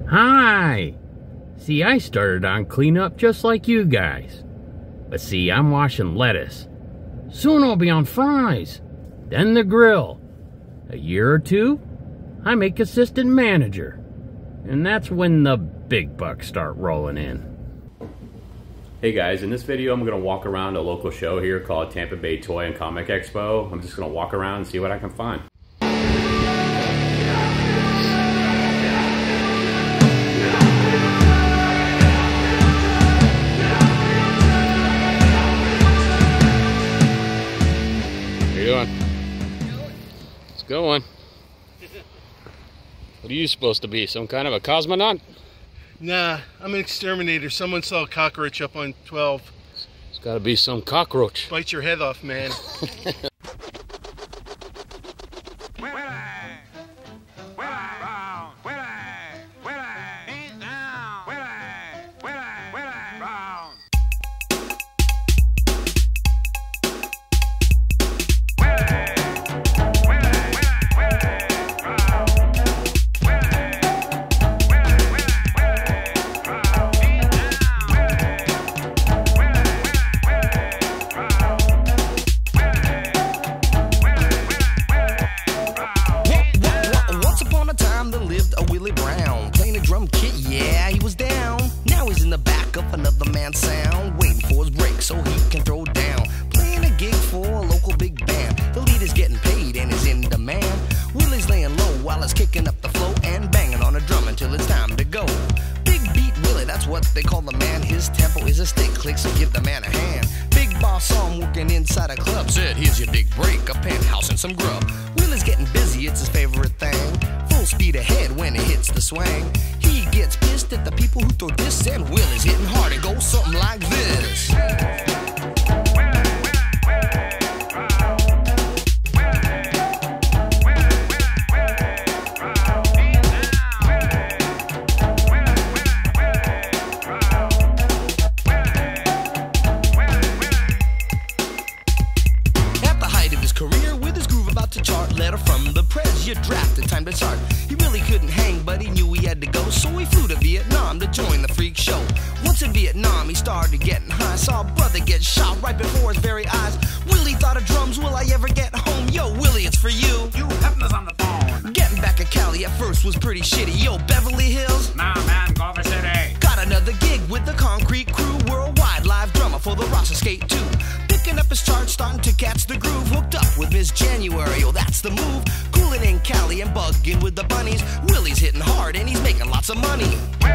Hi! See, I started on cleanup just like you guys. But see, I'm washing lettuce. Soon I'll be on fries. Then the grill. A year or two, I make assistant manager. And that's when the big bucks start rolling in. Hey guys, in this video I'm going to walk around a local show here called Tampa Bay Toy and Comic Expo. I'm just going to walk around and see what I can find. It's going. What are you supposed to be? Some kind of a cosmonaut? Nah, I'm an exterminator. Someone saw a cockroach up on 12. It's gotta be some cockroach. Bite your head off, man. Sound, waiting for his break so he can throw down. Playing a gig for a local big band. The lead is getting paid and is in demand. Willie's laying low while it's kicking up the flow and banging on a drum until it's time to go. Big Beat Willie, that's what they call the man. His tempo is a stick click, so give the man a hand. Big boss saw him working inside a club, said, "Here's your big break, a penthouse and some grub." Willie's getting busy, it's his favorite thing. Full speed ahead when he hits the swing. He gets pissed at the people who throw this, and Willie's hitting hard. It goes something like this. At the height of his career, with his groove about to chart, letter from the press, you drafted, time to start. He really couldn't hang, but he knew he had to go, so he flew to Vietnam to join the freak show. Once in Vietnam, he started getting high, saw a brother get shot right before his very eyes. Willie thought of drums, will I ever get home? Yo, Willie, it's for you. You having us on the phone. Getting back at Cali at first was pretty shitty. Yo, Beverly Hills? Nah, man, Culver City. Got another gig with the Concrete Crew, worldwide live drummer for the Rossa Skate 2. Picking up his charts, starting to catch the groove. Hooked up with Miss January, oh that's the move. Cooling in Cali and bugging with the bunnies. Willie's hitting hard and he's making lots of money.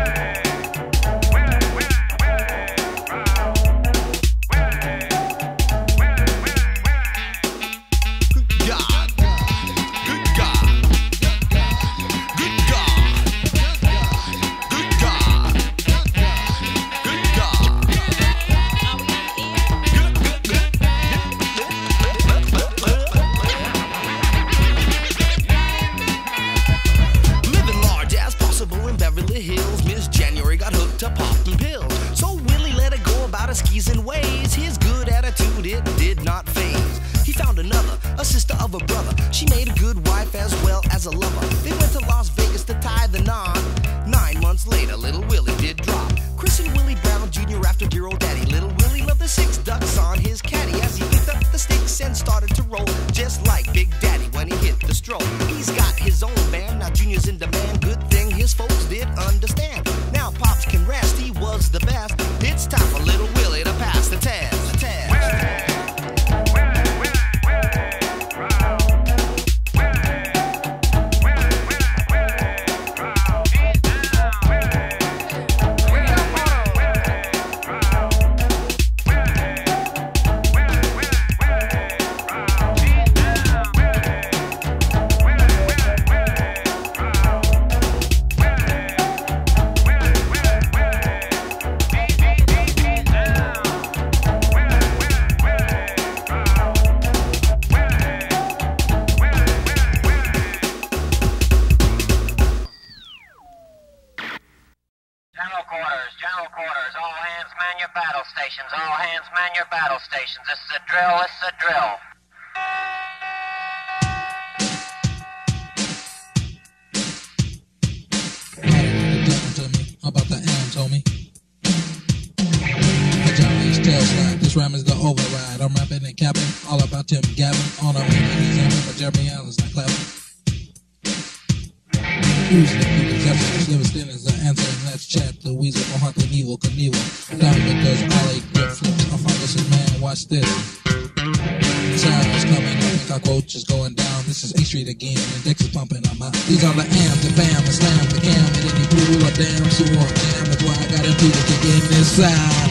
Skis and ways, his good attitude, it did not faze. He found another, a sister of a brother. She made a good wife as well as a lover. They went to Las Vegas to tie the knot. 9 months later, little Willie did drop. Chris and Willie Brown Jr. after dear old daddy. Little Willie loved the 6 ducks on his caddy as he picked up the sticks and started to roll, just like Big Daddy when he hit the stroll. He's got his own band, now Junior's in demand. Good thing his folks did understand. Now Pops can rest, he was the best. It's time for little Willie to pass the test. General quarters, all hands man your battle stations, all hands man your battle stations. This is a drill, this is a drill. rhymes, homie. A Johnny's tail slide. This rhyme is the override. I'm rapping and capping all about Tim Gavin. On a example, but Jeremy Allen's not clapping. Usually people's absence, Livingston is the answer, and let's chat. The weasel, Mohawk, and Evil Knievel. Donovan does all 8 grip flips. I'll find this man, watch this. Sounds coming up and cockroaches going down. This is A Street again, and Dex is pumping on my. These are the amps, the bam, the slam, the cam, and any blue or damn, so on jam. That's why I got into to kick in this sound.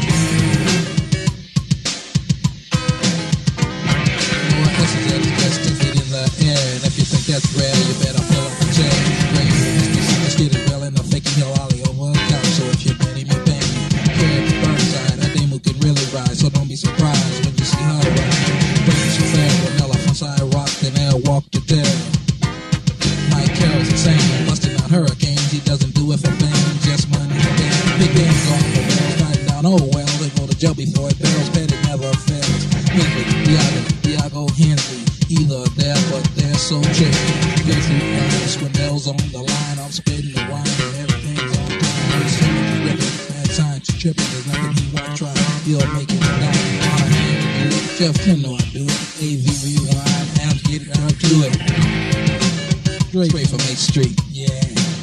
More S's and questions in the air, and if you think that's rare, you better fill up a chair. Let's get it well in the faking hill ollie over the couch. So if you're Benny McBain, Crab Burnside, a dame who can really ride. So don't be surprised when you see her ride. Brains so fair, vanilla from side rock, then air walk to tell. Mike Carroll's insane, busting out hurricanes. He doesn't do it for fame, just money and game. Big game's on the rails, riding down, oh well. They go to jail before it barrels, bet it never fails. Henry, Diago, Henry, either there, but they're so tricky. Go through Swindell's on the line, I'm spitting the wine and everything's on time. It's feeling ripping, bad signs, tripping, there's nothing he won't try. He'll make it down, on a hand to do it. Jeff Kim know I do it. AV rewind, amps get it up to it. Straight from 8th Street, yeah.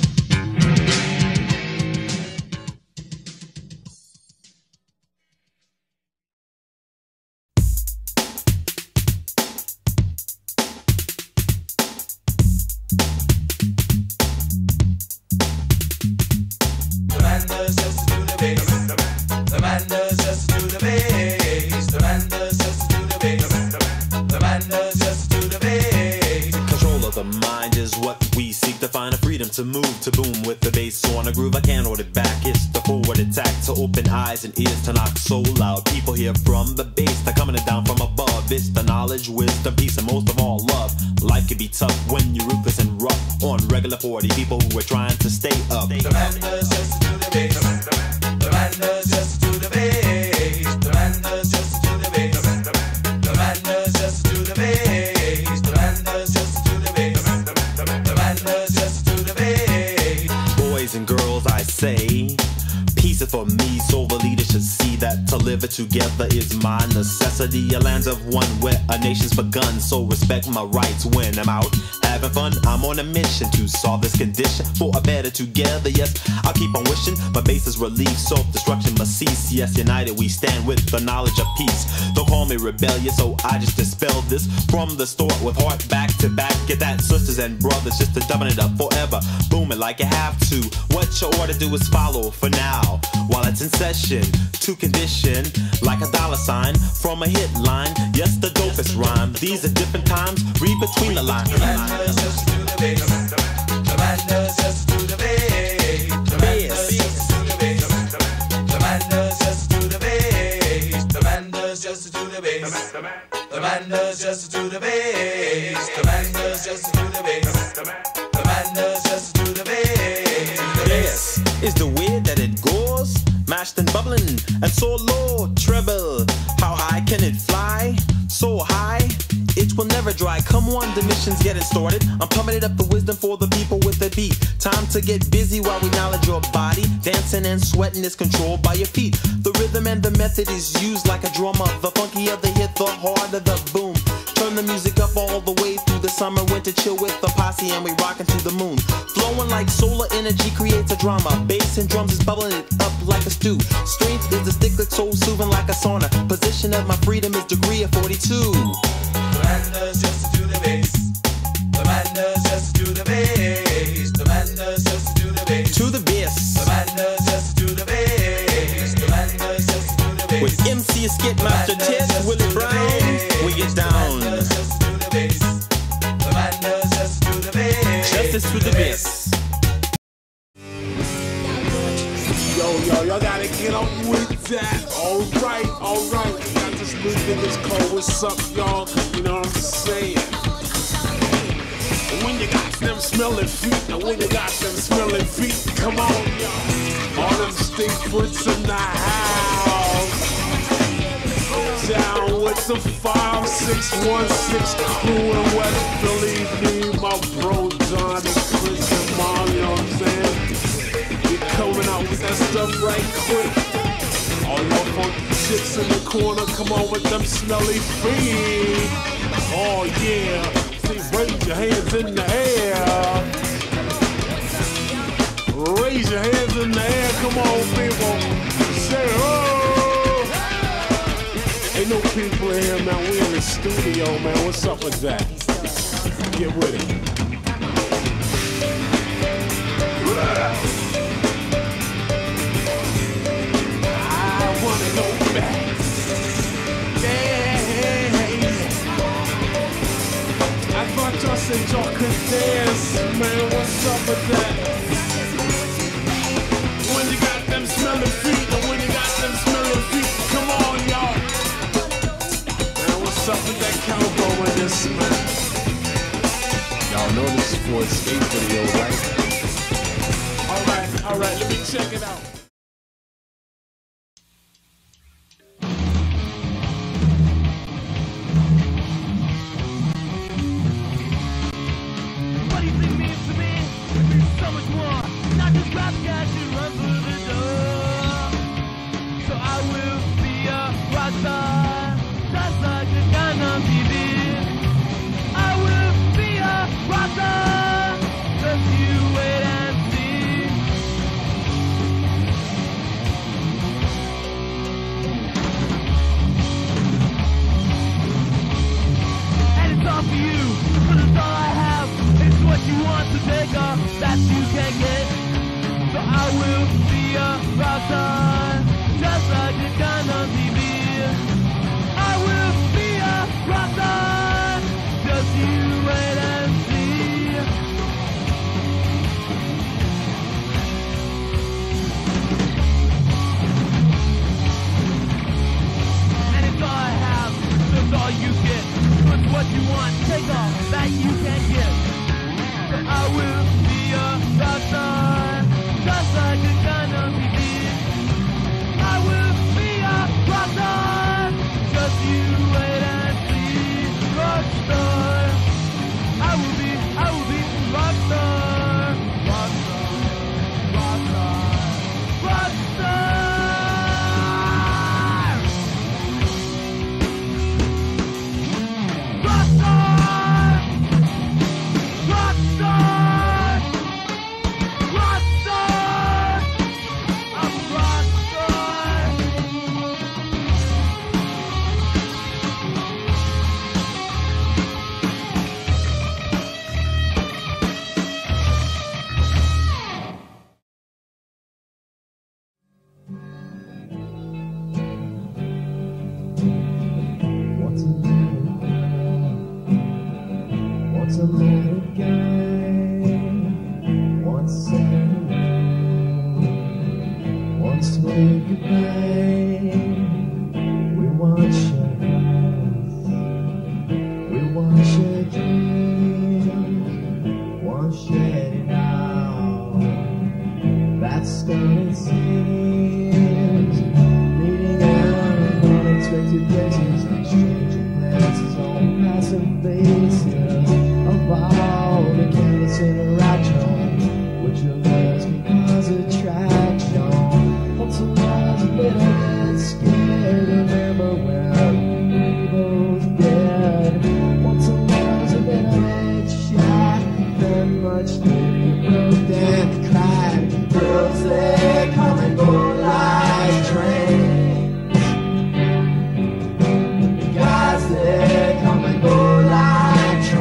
To move to boom with the bass on a groove. I can't hold it back. It's the forward attack to open eyes and ears to knock so loud. People hear from the bass, they're coming down from above. It's the knowledge, wisdom, peace, and most of all love. Life can be tough when you're ruthless and rough. On regular 40 people who are trying to stay up. The man does just do the bass. The man does just do the bass. The man does just do the bass. The man does just do the bass. The man does just do the bass. The man does just do the bass. Boys and girls, I say, peace is for me, so the leaders should see that to live it together is my necessity. A land of one where a nation's begun, so respect my rights when I'm out having fun. I'm on a mission to solve this condition for a better together. Yes, I'll keep on wishing my base is relief, self-destruction must cease. Yes, united we stand with the knowledge of peace. Don't call me rebellious, so I just dispel this from the start with heart back to back. Get that, sisters and brothers, just to dumbing it up forever, booming like you have to. What you ought to do is follow for now while it's in session, to condition like a dollar sign from a hit line. Yes, the dopest rhyme. These are different times, read between the lines. The man does just do the bass. The man does just do the bass. The man does just do the bass. The man does just do the bass. The man does just do the bass. The man does just do the bass. The man does just do the bass. The man does just do the bass. This is the way that it goes, mashed and bubbling, and so low, treble. How high can it fly? So high, it will never dry. Come on, the mission's getting started. I'm pumping it up the wisdom for the people with the beat. Time to get busy while we knowledge your body. Dancing and sweating is controlled by your feet. The rhythm and the method is used like a drummer. The funkier the hit, the harder the boom. Turn the music up all the way through the summer, winter, chill with the posse, and we rockin' to the moon. Flowing like solar energy creates a drama. Bass and drums is bubbling it up like a stew. Strength is the stick that's so soothing like a sauna. Position of my freedom is degree of 42. The man does just do the bass. The man does just do the bass. The man does just do the bass. To the bass. The man does just do the bass. The man does just do the bass. With MC Skitmaster Test, Willie Brown, we get down. The man does just do the bass. The man does just do the bass. Justice to the bass. Yo, y'all gotta get up with that. Alright. Got this new niggas called what's up, y'all? You know what I'm saying? When you got them smelling feet, come on, y'all. All them stink foots in the house. Down with the 5616 crew in West Philly. Me, my bro John and Chris and Mom, you know what I'm saying? We coming out with that stuff right quick. All your funky chicks in the corner, come on with them smelly feet. Oh yeah, see, raise your hands in the air. Raise your hands in the air, come on people. Say oh. Ain't no people in here, man. We in the studio, man. What's up with that? Get with it. I wanna go back. Yeah. I thought y'all said y'all could dance, man. What's up with that? When you got them smelling feet, and when you got them smelling feet, come on, y'all. Man, what's up with that cowboy in this, man? Y'all know this is for a skate video, right? All right, let me check it out. What do you think means to me? It means so much more. Not just grab cash and run through the door. So I will be a rock star, just like the guy on TV. I will be a rock star, just you wait and see. And it's all for you, but it's all I have. It's what you want to take off that you can get. So I will be a rock star, just like the guy on TV. I will be a rock star, just you wait and see. And it's all I have, so it's all you get. So it's what you want, take off that you can get. So I will be a rock star, just like a gun on TV. I will be a rock star, just you wait and see. Rock star, I will be rock star, rock star, rock star, rock star. Rockstar! Rockstar! Rockstar! I'm a rockstar! What's a little girl? What's a little game? Wants ceremony, wants to make a bang. We want your eyes, we want your dreams, want shed it out. That's stunning scenes, meeting out in unexpected places, exchanging glances on passive faces of all the careless interaction, which of us can cause attraction. Once I was a little bit scared, remember when we both did. Once I was a little bit shy, then much later broke down and cried. Girls, they come and go like trains. The guys, they come and go like trains.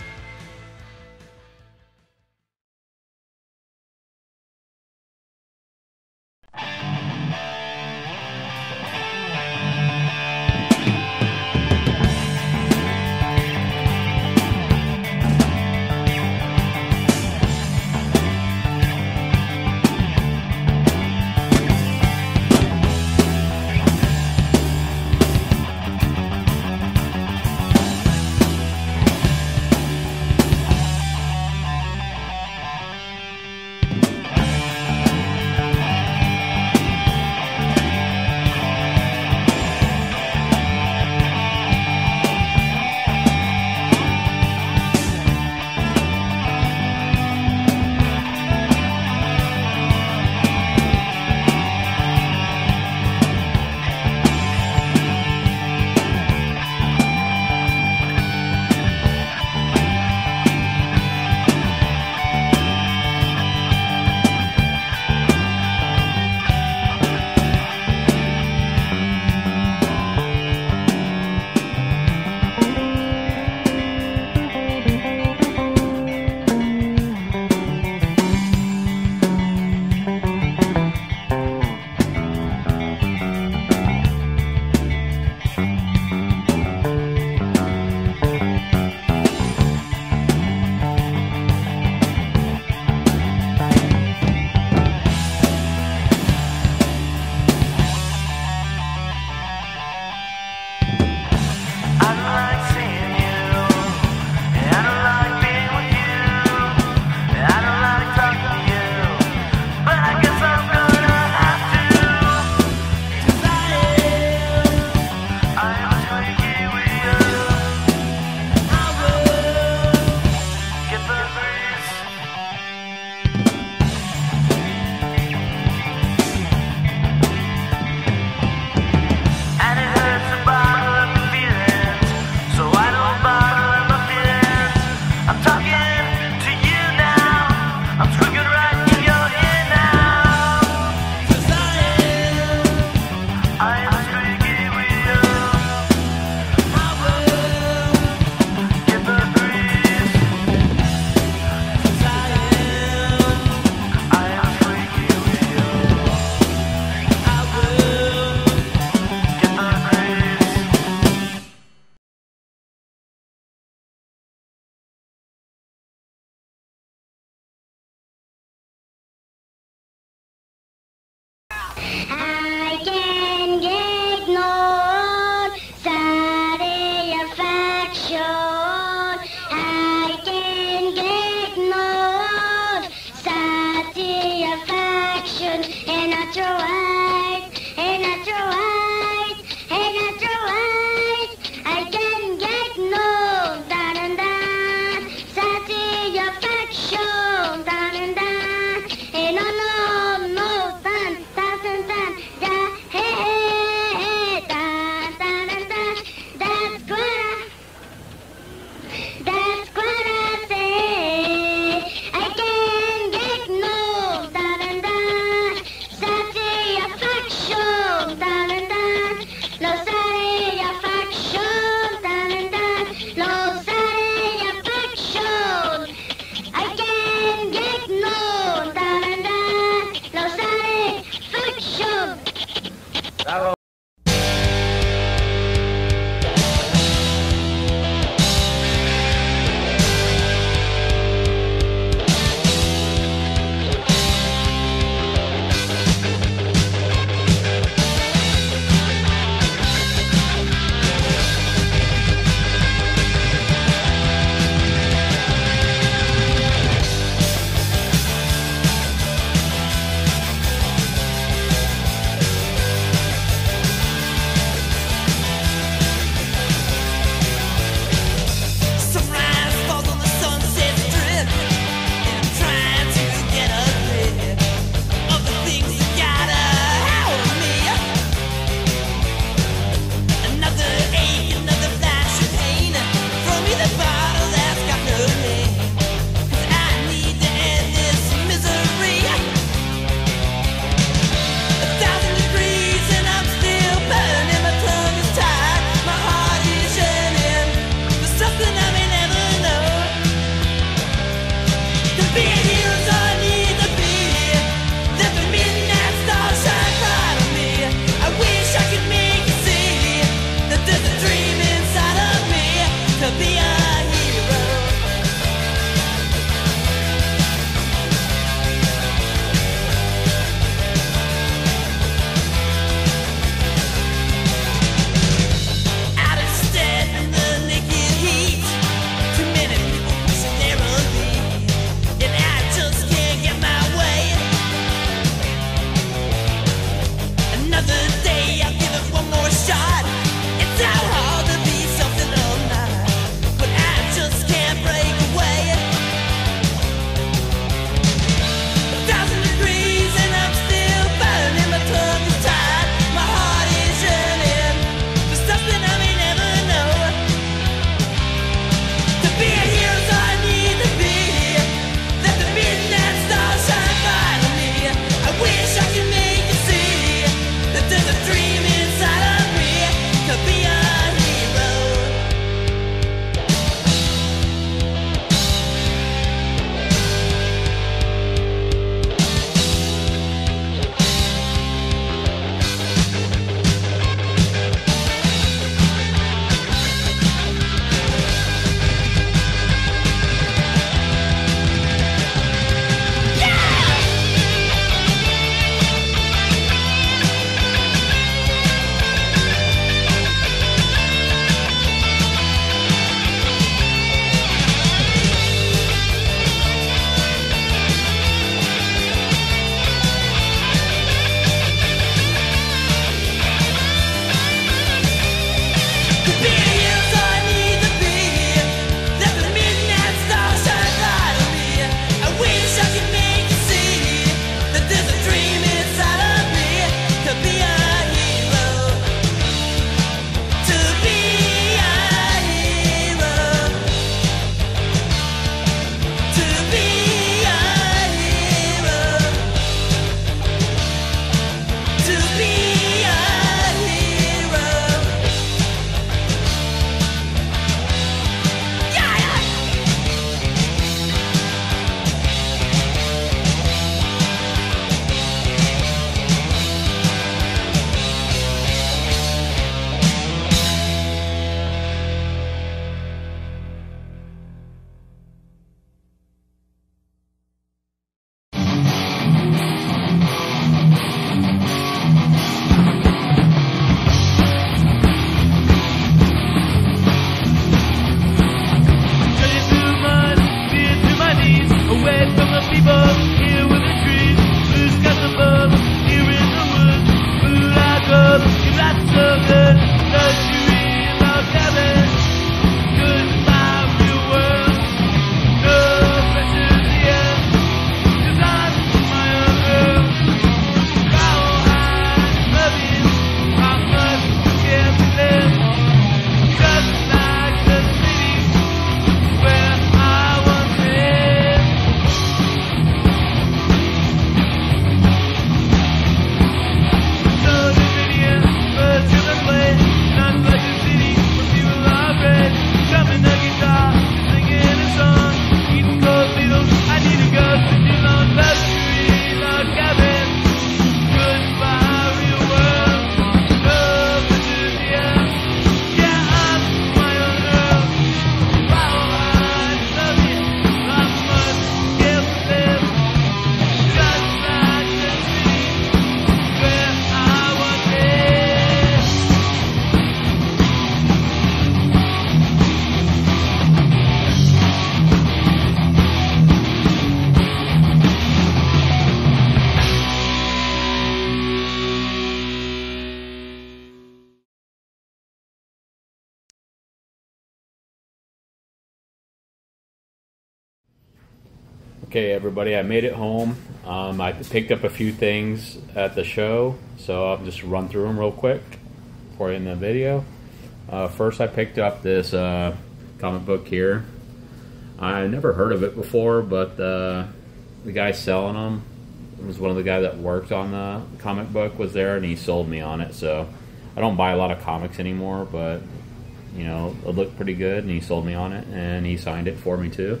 Okay, everybody, I made it home. I picked up a few things at the show, so I'll just run through them real quick for you in the video. First, I picked up this comic book here. I never heard of it before, but the guy selling them was one of the guys that worked on the comic book was there, and he sold me on it. So I don't buy a lot of comics anymore, but you know, it looked pretty good, and he sold me on it, and he signed it for me too.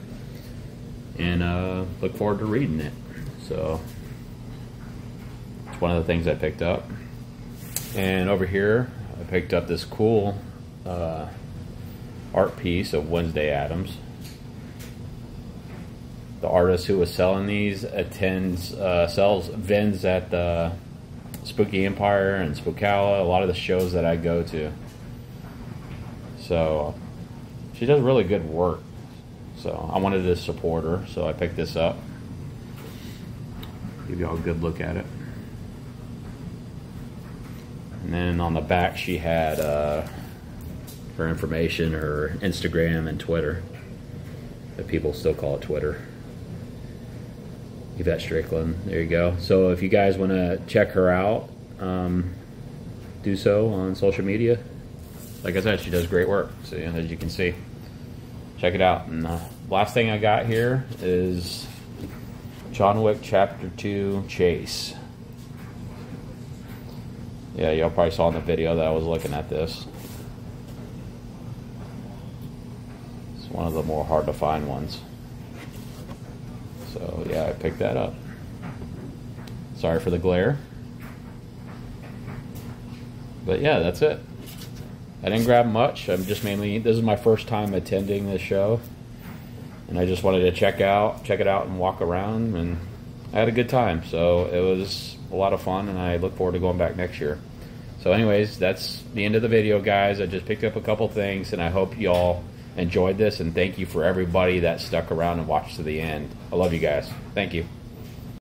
And look forward to reading it. So it's one of the things I picked up. And over here, I picked up this cool art piece of Wednesday Addams. The artist who was selling these sells vends at the Spooky Empire and Spookala, a lot of the shows that I go to. So she does really good work. So I wanted to support her, so I picked this up. Give you all a good look at it. And then on the back she had her information, her Instagram and Twitter. But people still call it Twitter. Yvette Strickland, there you go. So if you guys want to check her out, do so on social media. Like I said, she does great work, so as you can see. Check it out. And last thing I got here is John Wick Chapter 2 Chase. Yeah, y'all probably saw in the video that I was looking at this. It's one of the more hard to find ones. So yeah, I picked that up. Sorry for the glare. But yeah, that's it. I didn't grab much. I'm just mainly, this is my first time attending this show, and I just wanted to check it out and walk around, and I had a good time. So it was a lot of fun, and I look forward to going back next year. So anyways, that's the end of the video, guys. I just picked up a couple things, and I hope y'all enjoyed this, and thank you for everybody that stuck around and watched to the end. I love you guys. Thank you.